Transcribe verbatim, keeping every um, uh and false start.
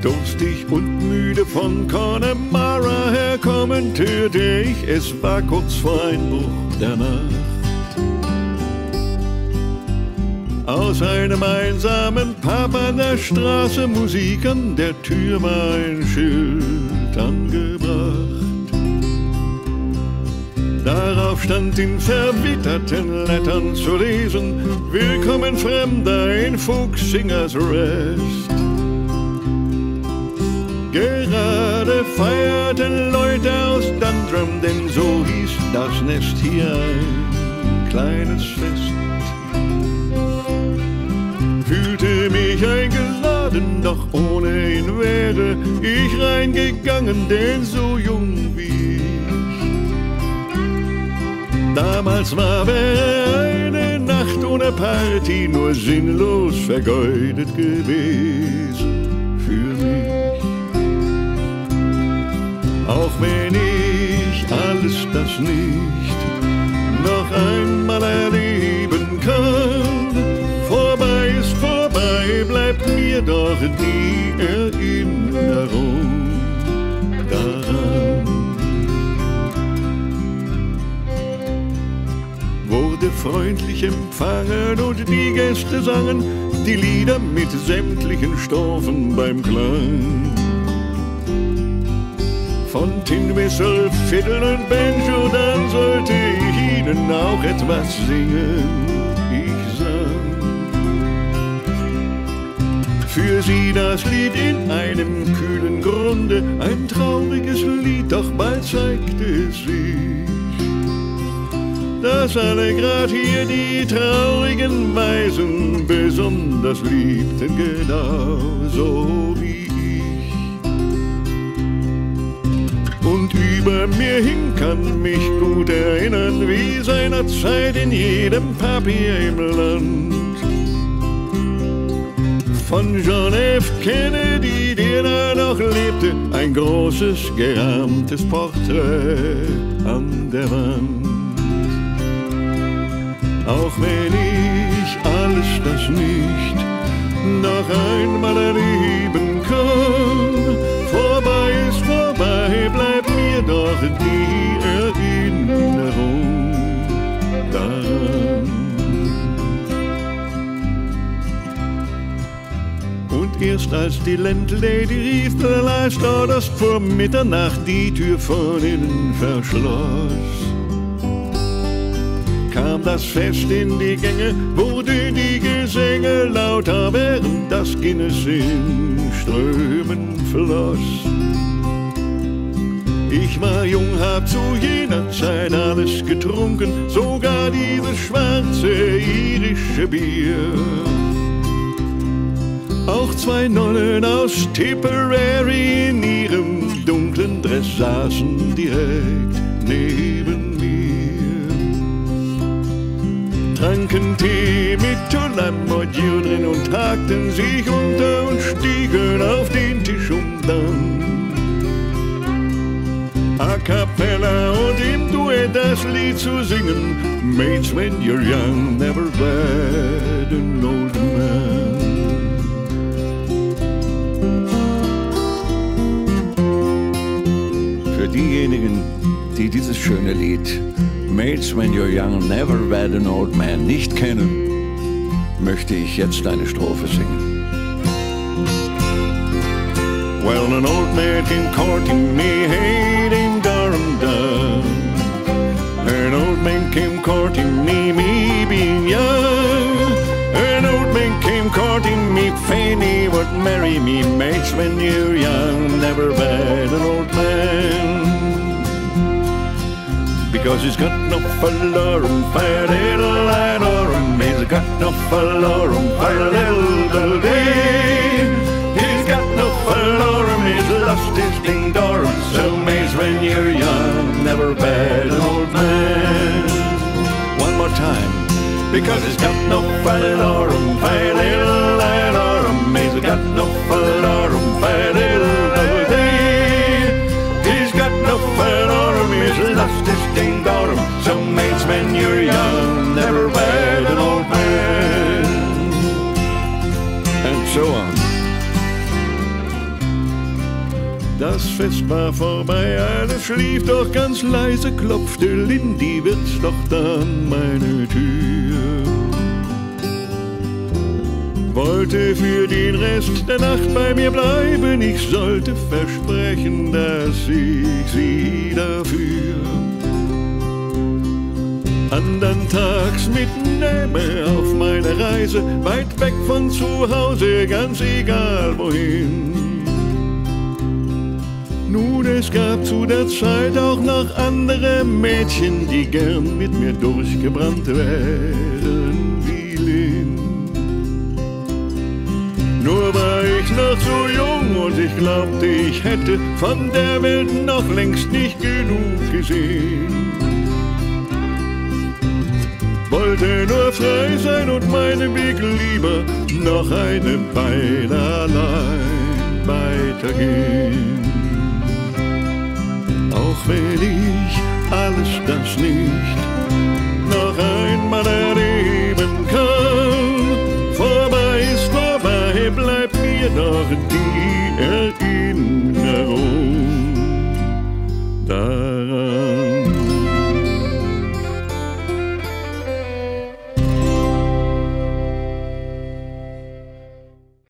Durstig und müde von Connemara her kommentierte ich, es war kurz vor Einbruch der Nacht. Aus einem einsamen Pub an der Straße Musik, an der Tür war ein Schild angebracht. Darauf stand in verwitterten Lettern zu lesen: Willkommen Fremder in Fuchsingers Rest. Gerade feierten Leute aus Dundrum, denn so hieß das Nest hier, ein kleines Fest. Fühlte mich eingeladen, doch ohne ihn wäre ich reingegangen, denn so jung wie ich. Damals war eine Nacht ohne Party nur sinnlos vergeudet gewesen für mich. Auch wenn ich alles das nicht noch einmal erleben kann, vorbei ist vorbei, bleibt mir doch die Erinnerung daran. Wurde freundlich empfangen und die Gäste sangen die Lieder mit sämtlichen Strophen beim Klang. Von Tin Whistle, Fiddle und Banjo, dann sollte ich ihnen auch etwas singen. Ich sang für sie das Lied in einem kühlen Grunde, ein trauriges Lied, doch bald zeigte es sich, dass alle grad hier die traurigen Weisen besonders liebten, genau so wie ich. Und über mir hin kann mich gut erinnern, wie seinerzeit in jedem Pub hier im Land. Von John F. Kennedy, der da noch lebte, ein großes, gerahmtes Porträt an der Wand. Auch wenn ich alles das nicht noch einmal erleben kann, vorbei ist vorbei, bleibt mir doch die Erinnerung daran. Und erst als die Landlady rief, the last orders vor Mitternacht die Tür von innen verschloss, kam das Fest in die Gänge, wurde die Gesänge lauter, während das Guinness in Strömen floss. Ich war jung, hab zu jener Zeit alles getrunken, sogar dieses schwarze irische Bier. Auch zwei Nonnen aus Tipperary in ihrem dunklen Dress saßen direkt neben mir, tranken Tee mit Tulamodjudrin und hakten sich unter und stiegen auf den Tisch, um dann a cappella und im Duett das Lied zu singen. Mates, when you're young, never wed an old man. Für diejenigen, die dieses schöne Lied Mates, when you're young, never wed an old man nicht kennen, möchte ich jetzt eine Strophe singen. Well, an old man came courting me, hey, in Durham down. An old man came courting me, me being young. An old man came courting me, Fanny would marry me. Mates, when you're young, never wed an old man. Because he's got no falorum, fair little adorum. He's got no falorum, fair little day. He's got no falorum, he's lost his ding dorum. So mates, when you're young, never wed an old man. One more time. Because he's got no falorum, fair little adorum. He's got no falorum, fair little day. He's got no falorum, he's lost his ding dorum. So mates, when you're young, never wed an old man. And so on. Das Fest war vorbei, alles schlief, doch ganz leise klopfte Lindy Wirtstochter an meine Tür. Wollte für den Rest der Nacht bei mir bleiben, ich sollte versprechen, dass ich sie dafür andern Tags mitnehme auf meine Reise, weit weg von zu Hause, ganz egal wohin. Nun, es gab zu der Zeit auch noch andere Mädchen, die gern mit mir durchgebrannt wären wie Lynn. Nur war ich noch so jung und ich glaubte, ich hätte von der Welt noch längst nicht genug gesehen. Wollte nur frei sein und meinen Weg lieber noch eine Weile allein weitergehen. Auch wenn ich alles das nicht noch einmal erleben kann, vorbei ist vorbei, bleibt mir doch die